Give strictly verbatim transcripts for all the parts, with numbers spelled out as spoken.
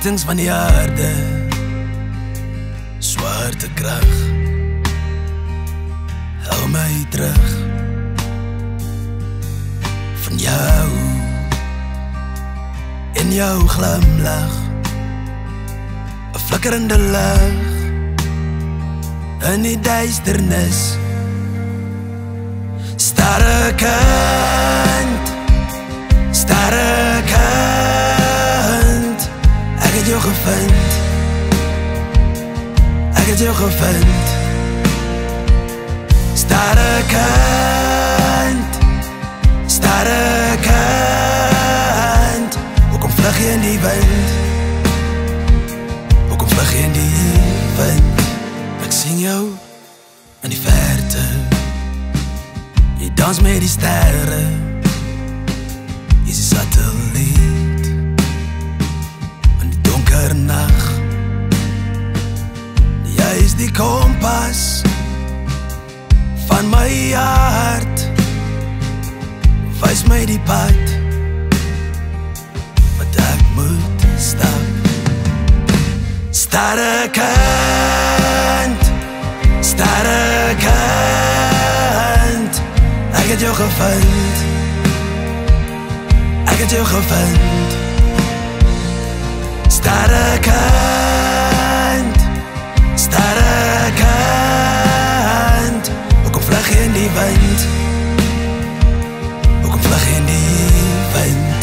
metings van die aarde, swarte krag, hou my terug van jou en jou glimlach, 'n flikkerende lig in die duisternis. Sterre kind, sterre kind, ek het jou gevind, ek het jou gevind. Sterre kind, sterre kind, hoekom vlug jy in die wind, hoekom vlug jy in die wind. Ek sien jou in die verte, jy dans met die sterre, jy is die satelliet in die donker nacht. Jy is die kompas van my hart, wys my die pad wat ek moet stap. Sterre kind, sterre kind, ek het jou gevind, ek het jou gevind. Sterre kind, sterre kind, hoekom vlug jy in die wind, hoekom vlug jy in die wind.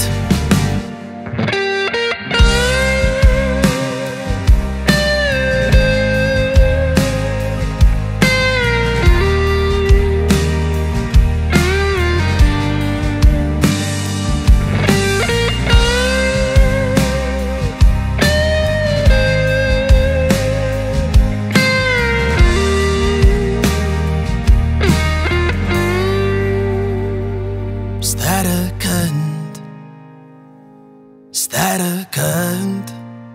Sterrekind, sterrekind,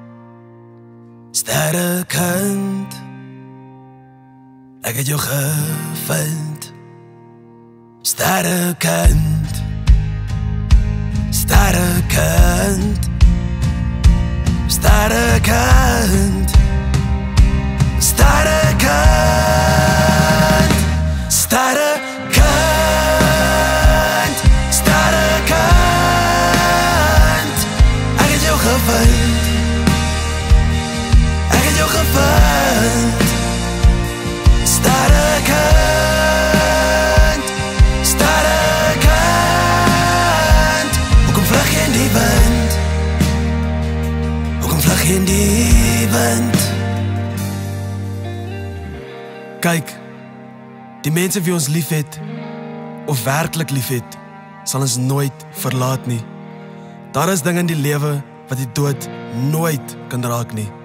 sterrekind, ek het jou gevind. Sterrekind, sterrekind, sterrekind, sterrekind, sterrekind. Ek het jou gevind. Sterrekind, sterrekind, hoekom vlug jy in die wind, hoekom vlug jy in die wind. Kyk, die mense wie ons lief het, of werklik lief het, sal ons nooit verlaat nie. Daar is dinge in die lewe wat die dood nooit kan raak nie.